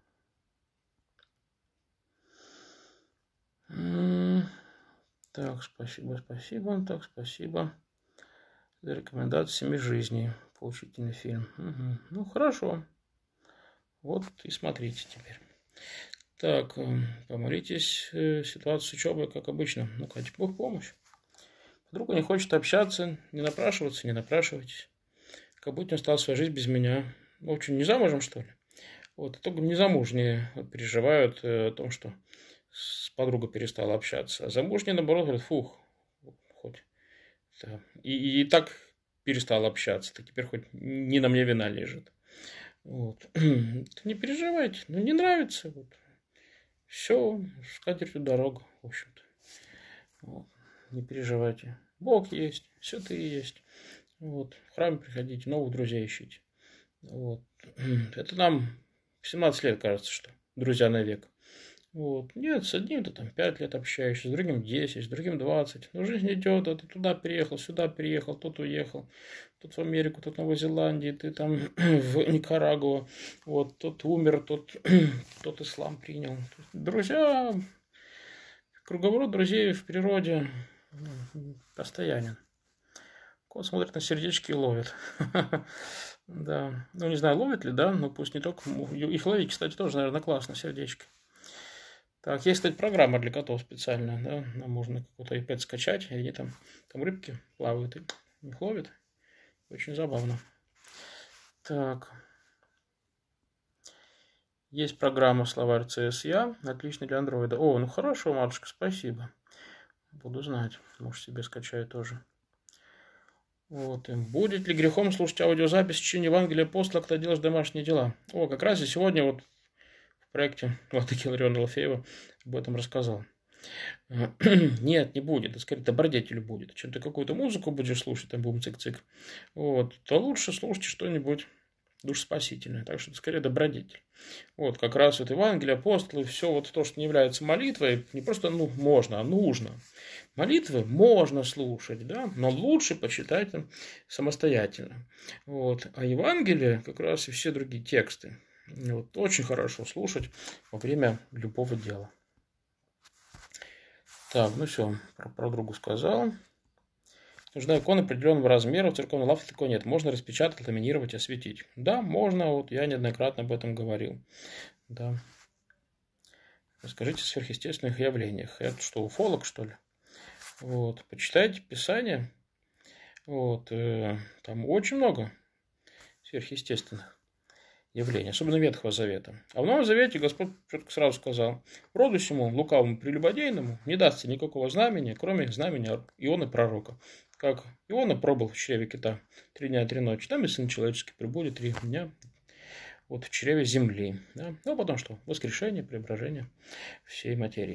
Так, спасибо. Так, спасибо за рекомендацию «Семи жизней». Поучительный фильм. Угу. Ну, хорошо. Вот и смотрите теперь. Так, помолитесь. Ситуация с учебой, как обычно. Ну, Катя, Бог помощь. Подруга не хочет общаться, не напрашивайтесь. Как будто он стал свою жизнь без меня. В общем, не замужем, что ли? Вот, только незамужние переживают о том, что с подругой перестала общаться. А замужние, наоборот, говорят, фух, хоть. Да. И так перестал общаться, так теперь хоть не на мне вина лежит. Вот. Не переживайте, не нравится. Вот. Все, с катертью дорога, в общем-то. Вот. Не переживайте. Бог есть, святые есть. Вот. В храме приходите, новых друзей ищите. Вот. Это нам 17 лет кажется, что друзья навек. Вот. Нет, с одним ты там 5 лет общаешься, с другим 10, с другим 20. Но жизнь идет, а ты туда переехал, сюда переехал, тот уехал, тот в Америку, тот в Новой Зеландии, ты там в Никарагуа, вот, тот умер, тот ислам принял. Друзья, круговорот друзей в природе постоянен. Кот смотрит на сердечки и ловит. Да. Ну, не знаю, ловит ли, да, но пусть не только. Их ловить, кстати, тоже, наверное, классно, сердечко. Так, есть, кстати, программа для котов специальная, да, нам можно какой-то iPad скачать, и они там рыбки плавают и их ловят. Очень забавно. Так. Есть программа словарь CSYA, отлично для андроида. О, ну хорошо, матушка, спасибо. Буду знать, может себе скачаю тоже. Вот. Будет ли грехом слушать аудиозапись чтения Евангелия апостола, когда делаешь домашние дела? О, как раз и сегодня вот в проекте Владыки Лариона Алфеева об этом рассказал. Нет, не будет. Это скорее добродетель будет. Чем ты какую-то музыку будешь слушать, там бум-цик-цик, вот, то лучше слушайте что-нибудь душеспасительное. Так что это скорее добродетель. Вот, как раз вот Евангелие, апостолы, все вот то, что не является молитвой, не просто можно, а нужно. Молитвы можно слушать, да, но лучше почитать там самостоятельно. Вот. А Евангелие, как раз и все другие тексты, вот, очень хорошо слушать во время любого дела. Так, ну все, про другу сказал. Нужна икона определенного размера, в церковной лавке такой нет. Можно распечатать, ламинировать, осветить. Да, можно, вот я неоднократно об этом говорил. Да. Расскажите о сверхъестественных явлениях. Это что, уфолог, что ли? Вот, почитайте Писание. Вот, там очень много сверхъестественных явлений, особенно Ветхого Завета. А в Новом Завете Господь четко сразу сказал: роду сему лукавому прелюбодейному не дастся никакого знамения, кроме знамения Ионы пророка. Как Иона пробыл в чреве кита 3 дня и 3 ночи, там и Сын Человеческий пребудет 3 дня вот в чреве земли. Да? Ну, а потом что? Воскрешение, преображение всей материи.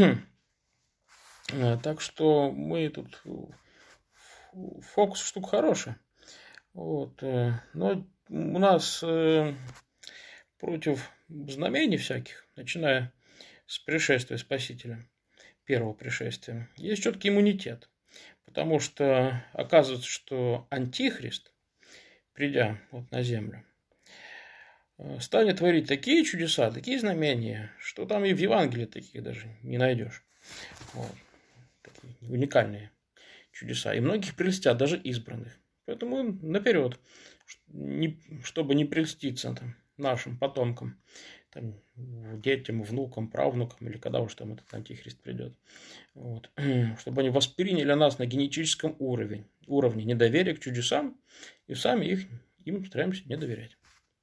Так что мы тут... Фокус штука хорошая. Вот. Но у нас против знамений всяких, начиная с пришествия Спасителя, первого пришествия, есть четкий иммунитет. Потому что оказывается, что Антихрист, придя вот на землю, станет творить такие чудеса, такие знамения, что там и в Евангелии таких даже не найдешь. Вот. Такие уникальные чудеса. И многих прельстят, даже избранных. Поэтому наперед, чтобы не прельститься там, нашим потомкам, там, детям, внукам, правнукам, или когда уж там этот антихрист придет. Вот. Чтобы они восприняли нас на генетическом уровне недоверия к чудесам, и сами им стараемся не доверять.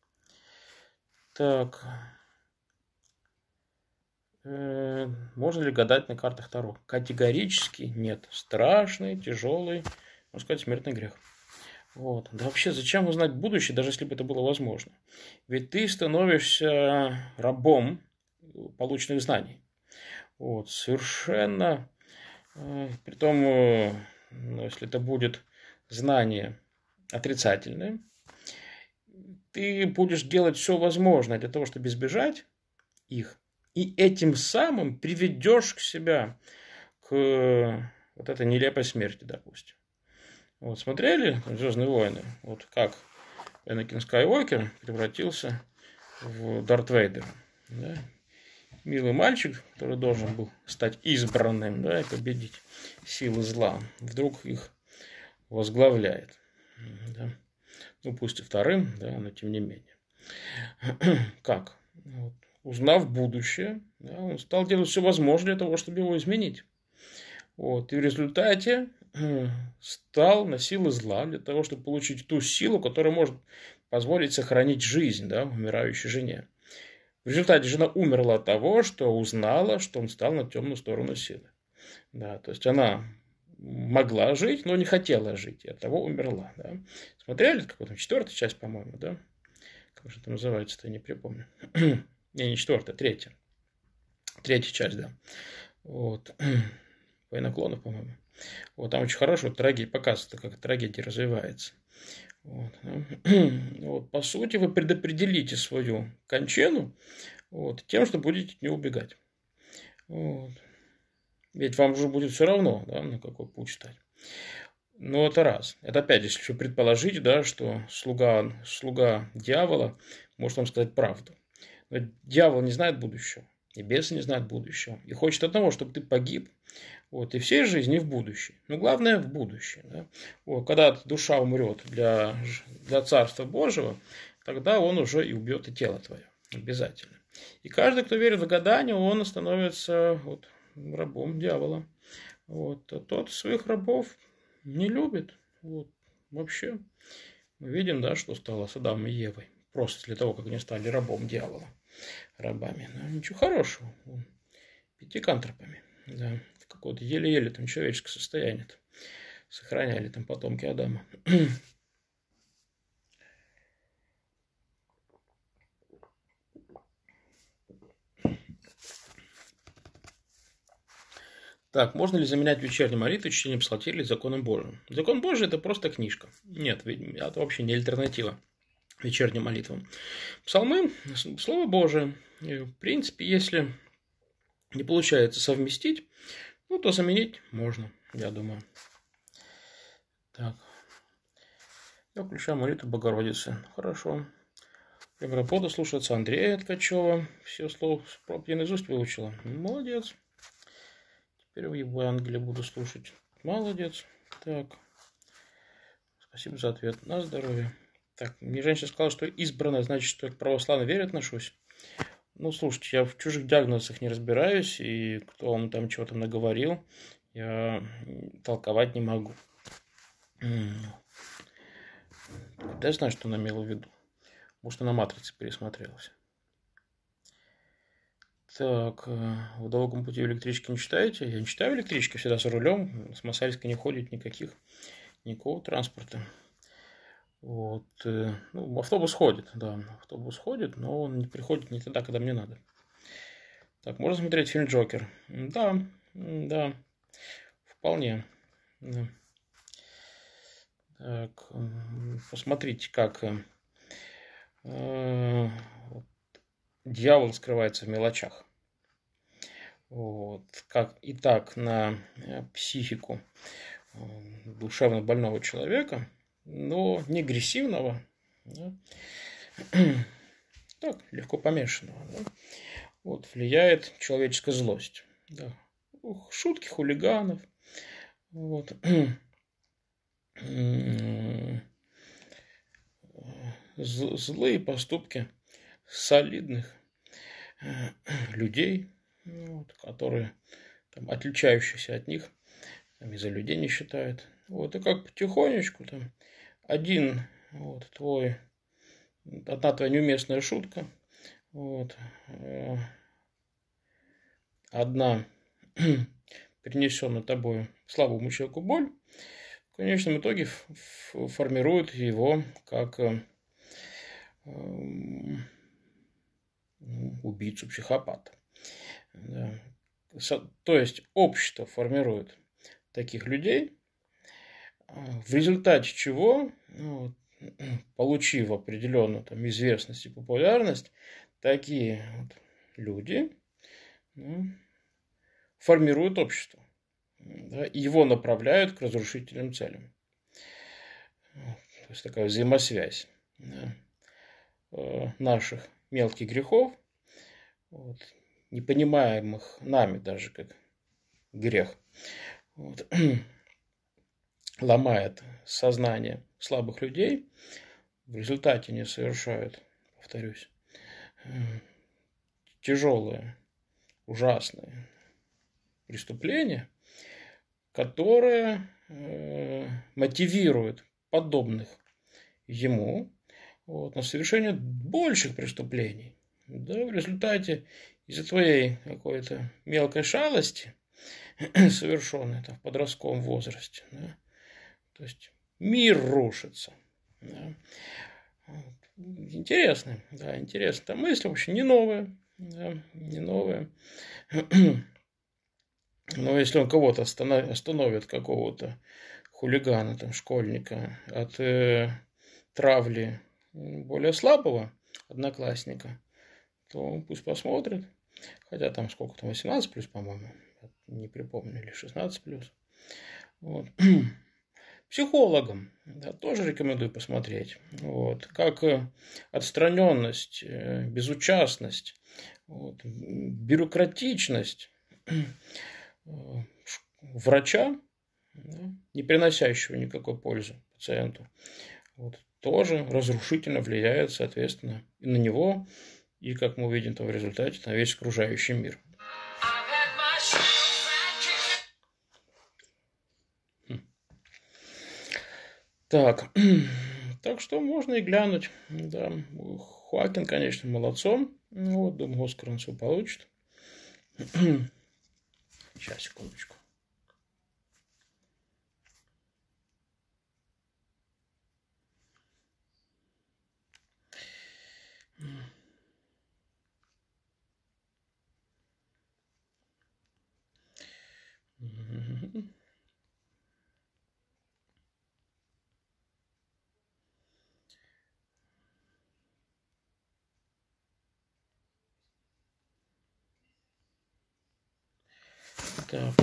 Так. Можно ли гадать на картах Таро? Категорически нет. Страшный, тяжелый, можно сказать, смертный грех. Вот. Да вообще, зачем узнать будущее, даже если бы это было возможно? Ведь ты становишься рабом полученных знаний. Вот. Совершенно. Притом, если это будет знание отрицательное, ты будешь делать все возможное для того, чтобы избежать их. И этим самым приведешь к себя к вот этой нелепой смерти, допустим. Вот смотрели «Звездные войны»? Вот как Энакин Скайуокер превратился в Дарт Вейдера. Да? Милый мальчик, который должен был стать избранным, да, и победить силы зла, вдруг их возглавляет. Да? Ну, пусть и вторым, да, но тем не менее. Как? Вот. Узнав будущее, да, он стал делать все возможное для того, чтобы его изменить. Вот. И в результате стал на силы зла для того, чтобы получить ту силу, которая может позволить сохранить жизнь, да, умирающей жене. В результате жена умерла от того, что узнала, что он стал на темную сторону силы. Да, то есть она могла жить, но не хотела жить, и от того умерла. Да. Смотрели, какая там 4-я часть, по-моему, да? Как же это называется-то, я не припомню. Не 4-я, 3-я. 3-я часть, да. Вот. «Война клонов», по-моему. Вот там очень хорошо вот, трагедия показывается, как трагедия развивается. Вот. Вот. По сути, вы предопределите свою кончину вот, тем, что будете от нее убегать. Вот. Ведь вам уже будет все равно, да, на какой путь стать. Но это раз. Это опять, если еще предположить, да, что слуга дьявола может вам сказать правду. Но дьявол не знает будущего, и бесы не знают будущего. И хочет одного, чтобы ты погиб. Вот, и всей жизни в будущее. Но главное в будущее. Да? Вот, когда душа умрет для Царства Божьего, тогда он уже и убьет и тело твое. Обязательно. И каждый, кто верит в гадание, он становится вот, рабом дьявола. Вот, а тот своих рабов не любит. Вот, вообще. Мы видим, да, что стало с Адамом и Евой. Просто для того, как они стали рабом дьявола. Рабами. Но ничего хорошего. Пятикантропами. Да. Какое-то еле-еле там человеческое состояние сохраняли там потомки Адама. Так, можно ли заменять вечерние молитвы чтением псалтири законом Божьим? Закон Божий – это просто книжка. Нет, это вообще не альтернатива вечерним молитвам. Псалмы – Слово Божие. И, в принципе, если не получается совместить, ну, то заменить можно, я думаю. Так. Я включаю молитву Богородицы. Хорошо. Препода слушается Андрея Ткачева. Все слова я наизусть выучила. Молодец. Теперь в Евангелие буду слушать. Молодец. Так. Спасибо за ответ. На здоровье. Так, мне женщина сказала, что избранная, значит, что я к православной вере отношусь. Ну, слушайте, я в чужих диагнозах не разбираюсь, и кто вам там чего-то наговорил, я толковать не могу. Да я знаю, что она имела в виду. Может, она «Матрица» пересмотрелась. Так, в долгом пути в электричке не читаете? Я не читаю в электричке, всегда за рулем. С Мосальска не ходит никакого транспорта. Вот. Ну, автобус ходит, да. Автобус ходит, но он не приходит не тогда, когда мне надо. Так, можно смотреть фильм «Джокер»? Да, да, вполне. Да. Так, посмотрите, как дьявол скрывается в мелочах. Вот. Как и так на психику душевно больного человека, но не агрессивного, да, так, легко помешанного, да, вот, влияет человеческая злость. Да. Шутки хулиганов, вот. Злые поступки солидных людей, вот, которые там, отличающиеся от них, там, и за людей не считают. Вот, и как потихонечку там один вот, одна твоя неуместная шутка, вот, одна принесенная тобой слабому человеку боль, в конечном итоге формирует его как убийцу, психопата. Да. То есть общество формирует таких людей, в результате чего, ну, получив определенную там, известность и популярность, такие вот люди, ну, формируют общество, да, и его направляют к разрушительным целям. То есть такая взаимосвязь, да, наших мелких грехов, вот, непонимаемых нами даже как грех, вот, ломает сознание слабых людей, в результате они совершают, повторюсь, тяжелые, ужасные преступления, которые мотивируют подобных ему вот, на совершение больших преступлений. Да, в результате из-за твоей какой-то мелкой шалости, совершенной там, в подростковом возрасте, да, то есть мир рушится. Да. Интересно, да, интересно. Там мысль вообще не новая, да, не новая. Но если он кого-то остановит, какого-то хулигана, там, школьника, от травли более слабого одноклассника, то пусть посмотрит. Хотя там сколько там, 18 плюс, по-моему, не припомню, или 16 плюс. Вот. Психологам, да, тоже рекомендую посмотреть. Вот. Как отстраненность, безучастность, вот, бюрократичность врача, да, не приносящего никакой пользы пациенту, вот, тоже разрушительно влияет, соответственно, и на него, и, как мы увидим в результате, на весь окружающий мир. Так, так что можно и глянуть. Да. Хоакин, конечно, молодцом. Вот, думаю, Оскар он все получит. Сейчас, секундочку. Так.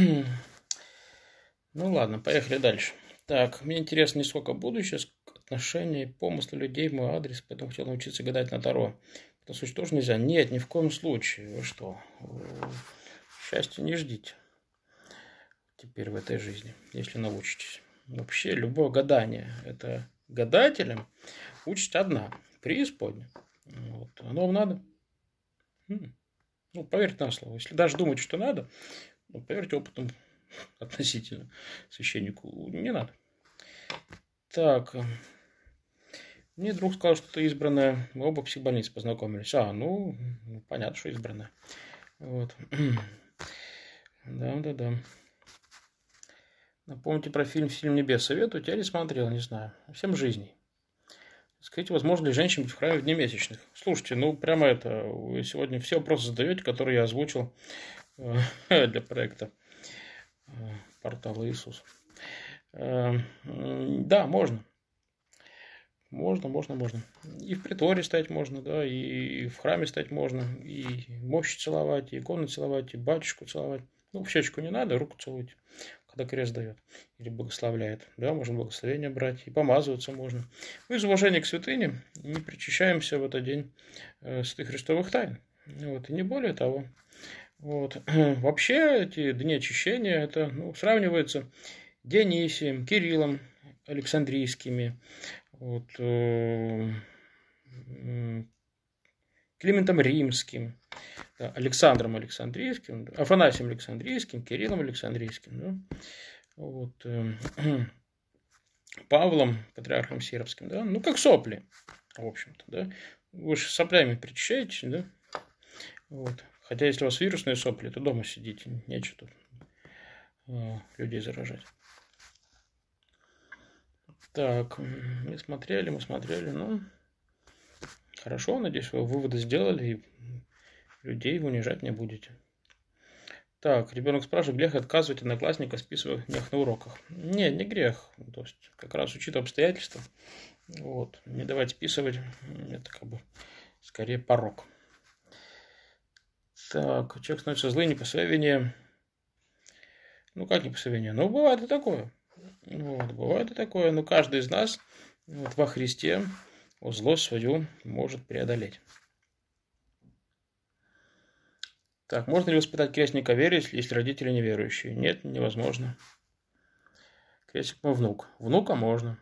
Ну ладно, поехали дальше. Так, мне интересно не сколько будущее, отношения и помыслы людей в мой адрес, поэтому хотел научиться гадать на Таро. Это случай тоже нельзя? Нет, ни в коем случае. Вы что? Счастья не ждите теперь в этой жизни, если научитесь. Вообще, любое гадание, это гадателям участь одна, преисподня. Вот. Оно вам надо? Ну, поверьте на слово. Если даже думаете, что надо, ну, поверьте опытом относительно священнику, не надо. Так, Мне друг сказал, что ты избранная. Мы оба в психбольнице познакомились. Ну, понятно, что избранная. Вот. Да. Напомните про фильм «Небес». Советую, я не смотрел, не знаю. 7 жизней. Скажите, возможно ли женщине быть в храме в дни месячных? Слушайте, прямо вы сегодня все вопросы задаете, которые я озвучил для проекта портала Иисус. Да, можно. Можно. И в приторе стать можно, да, и в храме стать можно, и мощи целовать, и иконы целовать, и батюшку целовать. В щечку не надо, руку целуйте, когда крест дает или благословляет. Да, можно благословение брать, и помазываться можно. Мы из уважения к святыне не причащаемся в этот день святых христовых тайн. И не более того. Вообще эти дни очищения, это сравнивается Дионисием, Кириллом Александрийскими, Климентом Римским, да, Александром Александрийским, Афанасием Александрийским, Кириллом Александрийским, Павлом, патриархом Сербским, да, как сопли, в общем-то, да. Вы же соплями причащаетесь, да. Хотя, если у вас вирусные сопли, то дома сидите, нечего тут людей заражать. Так, мы смотрели, хорошо, надеюсь, вы выводы сделали и людей вы унижать не будете. Так, ребенок спрашивает, грех отказывать одноклассника, списывая них на уроках. Не грех, то есть как раз учитывая обстоятельства, не давать списывать, это скорее порок. Так, человек становится злым не по своей вине. Как не по своей вине? Бывает и такое. Но каждый из нас во Христе злость свою может преодолеть. Так, можно ли воспитать крестника верить, если родители неверующие? Нет, невозможно. Крестник мой внук. Внука можно.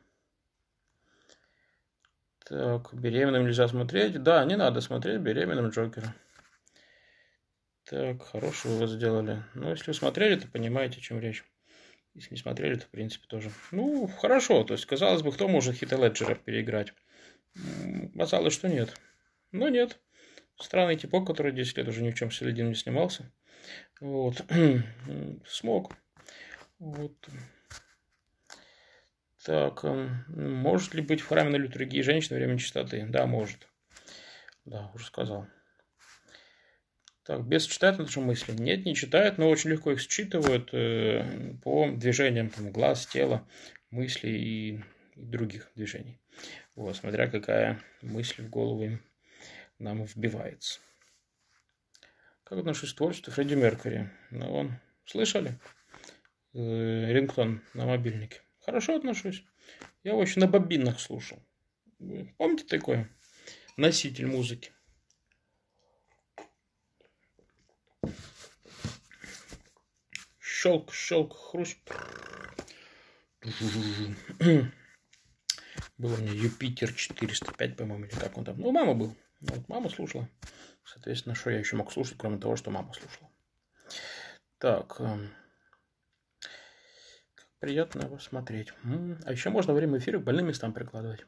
Так, беременным нельзя смотреть? Да, не надо смотреть беременным Джокера. Так, хороший вывод сделали. Если вы смотрели, то понимаете, о чем речь. Если не смотрели, то в принципе тоже. Хорошо. То есть, казалось бы, кто может Хита Леджера переиграть? Казалось, что нет. Но нет. Странный типок, который 10 лет уже ни в чем середину не снимался. Смог. Так, может ли быть в храме на литургии женщина во время чистоты? Да, может. Да, уже сказал. Так, бес читает наши мысли? Нет, не читает, но очень легко их считывают по движениям глаз, тела, мыслей и других движений. Смотря какая мысль в голову им нам вбивается. Как отношусь к творчеству Фредди Меркьюри? Слышали? Рингтон на мобильнике. Хорошо отношусь. Я его еще на бобинах слушал. Помните такое? Носитель музыки. Щелк, хруст. Был у меня Юпитер 405, по-моему, или как он там. Мама был. Мама слушала. Соответственно, что я еще мог слушать, кроме того, что мама слушала. Так. Приятно его смотреть. А еще можно во время эфира к больным местам прикладывать.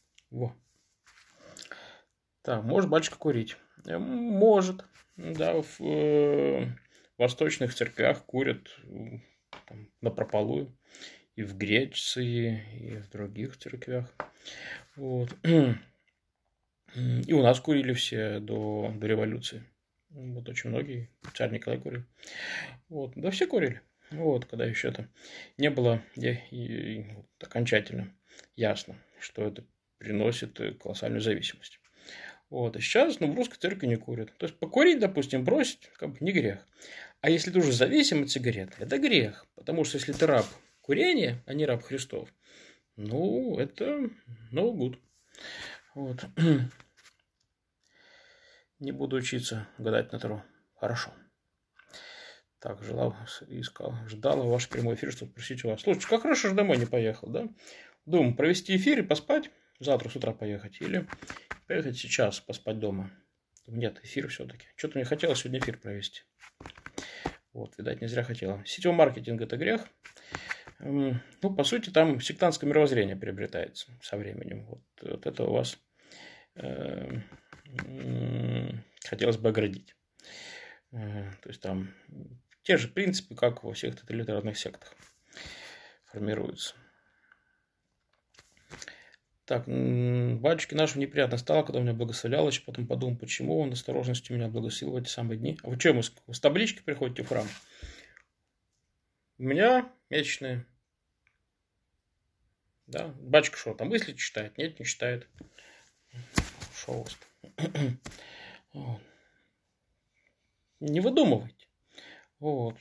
Так, может батюшка курить? Может. Да, в восточных церквях курят напропалую. И в Греции, и в других церквях. И у нас курили все до революции. Очень многие. Царь Николай курил. Да все курили. Когда еще это не было окончательно ясно, что это приносит колоссальную зависимость. А сейчас, в русской церкви не курят. То есть покурить, допустим, бросить, не грех. А если ты уже зависим от сигарет, это грех. Потому что если ты раб курения, а не раб Христов, это no good. Не буду учиться гадать на Таро. Хорошо. Так, ждала ваш прямой эфир, чтобы спросить у вас. Слушайте, как хорошо, что домой не поехал, да? Думаю, провести эфир и поспать, завтра с утра поехать, или поехать сейчас поспать дома. Нет, эфир все-таки. Что-то мне хотелось сегодня эфир провести. Видать, не зря хотела. Сетевой маркетинг – это грех. Ну, по сути, там сектантское мировоззрение приобретается со временем. Вот это у вас хотелось бы оградить. То есть там те же принципы, как во всех тоталитарных сектах формируются. Так, батюшке нашему неприятно стало, когда меня благословлял, еще потом подумал, почему он осторожностью меня благословил в эти самые дни. А вы что, с таблички приходите в храм? У меня месячные. Да, батюшка что, там мысли читает? Нет, не читает. Шо у вас там? Не выдумывайте. Вот.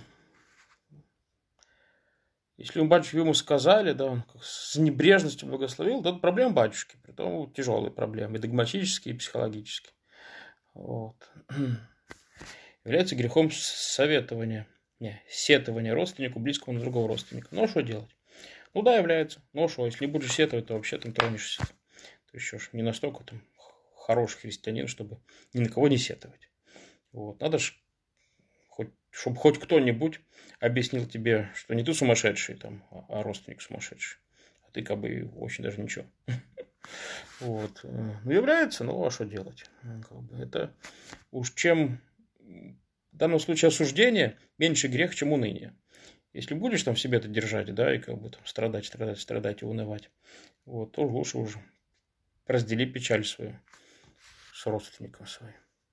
Если батюшке ему сказали, да, он с небрежностью благословил, то это проблема батюшки, притом тяжелые проблемы, и догматические, и психологические. Вот. Является грехом сетования родственнику, близкому на другого родственника. Ну, что делать? Ну да, является. Ну что, если не будешь сетовать, то вообще там тронешься. То еще ж не настолько там хороший христианин, чтобы ни на кого не сетовать. Вот. Надо же, чтобы хоть кто-нибудь объяснил тебе, что не ты сумасшедший, там, а родственник сумасшедший. А ты как бы очень даже ничего. Вот. Ну, является, ну, а что делать? Как бы это уж чем в данном случае осуждение меньше грех, чем уныние. Если будешь там в себе это держать, да, и как бы там страдать и унывать, вот, то лучше уже раздели печаль свою с родственником своим.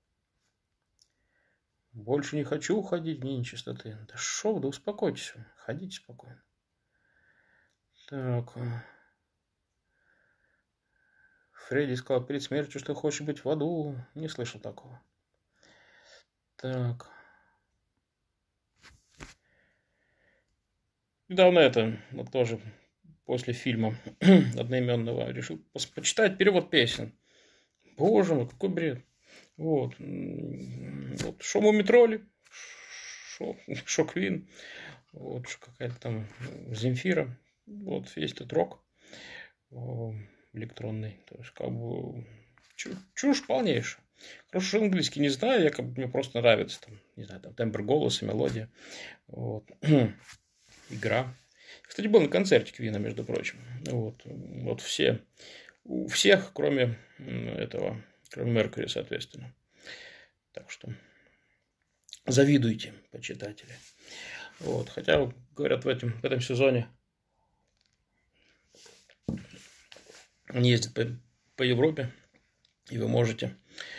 Больше не хочу уходить в дни нечистоты. Да шо, да успокойтесь, ходите спокойно. Так. Фредди сказал перед смертью, что хочет быть в аду. Не слышал такого. Так. Недавно это, вот тоже после фильма одноименного решил почитать перевод песен. Боже мой, какой бред. Вот. Вот. Шо Мумитроли, шо Квин, вот какая-то там Земфира. Вот весь этот рок электронный. То есть, как бы чушь полнейшая. Хорошо, что английский не знаю, я как бы мне просто нравится там, не знаю, там тембр голоса, мелодия. Вот. Игра. Кстати, был на концерте Квина, между прочим. Вот все. У всех, кроме этого, кроме Меркьюри, соответственно. Так что завидуйте, почитатели. Вот. Хотя, говорят, в этом сезоне они ездят по Европе, и вы можете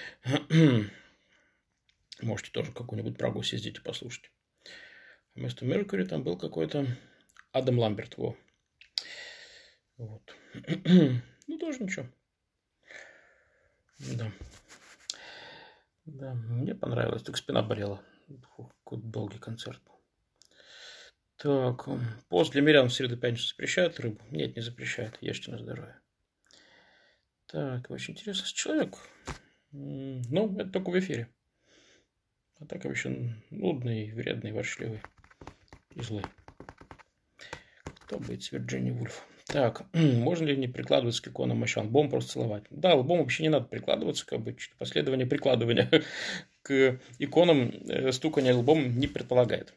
тоже какую-нибудь Прагу съездить и послушать. Вместо Меркьюри там был какой-то Адам Ламберт. Вот. Ну, тоже ничего. Да. Да, мне понравилось. Только спина болела. Какой долгий концерт был. Так, пост для мирян в среду и пятницу запрещают рыбу? Нет, не запрещают. Ешьте на здоровье. Так, очень интересный человек. Ну, это только в эфире. А так вообще нудный, вредный, ворчливый и злой. Кто будет с Вирджинией Вульф? Так, можно ли не прикладываться к иконам мощам? Лбом просто целовать. Да, лбом вообще не надо прикладываться, как бы последование прикладывания к иконам стукания лбом не предполагает.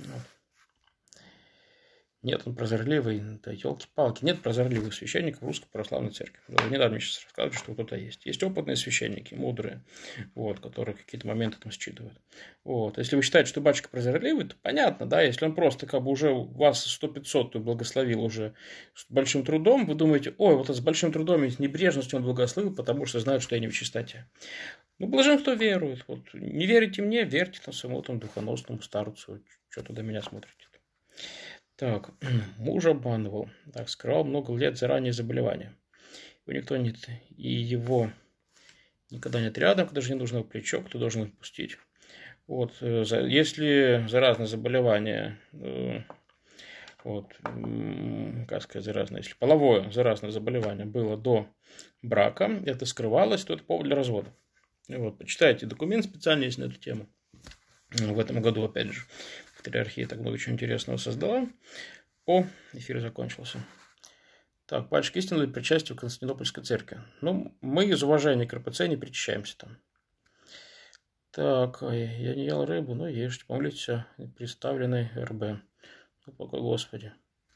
Нет, он прозорливый, да елки-палки. Нет прозорливых священников в Русской Православной Церкви. Не надо мне сейчас рассказывать, что кто-то есть. Есть опытные священники, мудрые, вот, которые какие-то моменты там считывают. Вот. Если вы считаете, что батюшка прозорливый, то понятно, да, если он просто как бы уже вас 100-500 благословил уже с большим трудом, вы думаете, ой, вот с большим трудом и с небрежностью он благословил, потому что знает, что я не в чистоте. Ну, блажен, кто верует. Вот. Не верите мне, верьте там своему там духоносному старцу. Что туда меня смотрите? Так, муж обманывал. Так, скрывал много лет заранее заболевания. Его никто нет. И его никогда нет рядом, когда же не нужно плечо, кто должен отпустить. Вот, если заразное заболевание, вот, как сказать, заразное, если половое заразное заболевание было до брака, это скрывалось, то это повод для развода. Вот, почитайте документ специально есть на эту тему. В этом году, опять же, Патриархия так много чего интересного создала. Эфир закончился. Так, пальчик истины причастию к Константинопольской церкви. Ну, мы из уважения к РПЦ не причащаемся там. Так, я не ел рыбу, но ешьте, помолитесь о представленной РБ. Ну, покой Господи.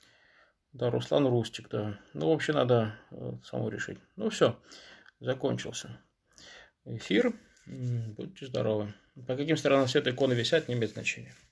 Да, Руслан Рустик, да. Ну, вообще надо саму решить. Ну, все, закончился эфир. Будьте здоровы. По каким сторонам света иконы висят, не имеет значения.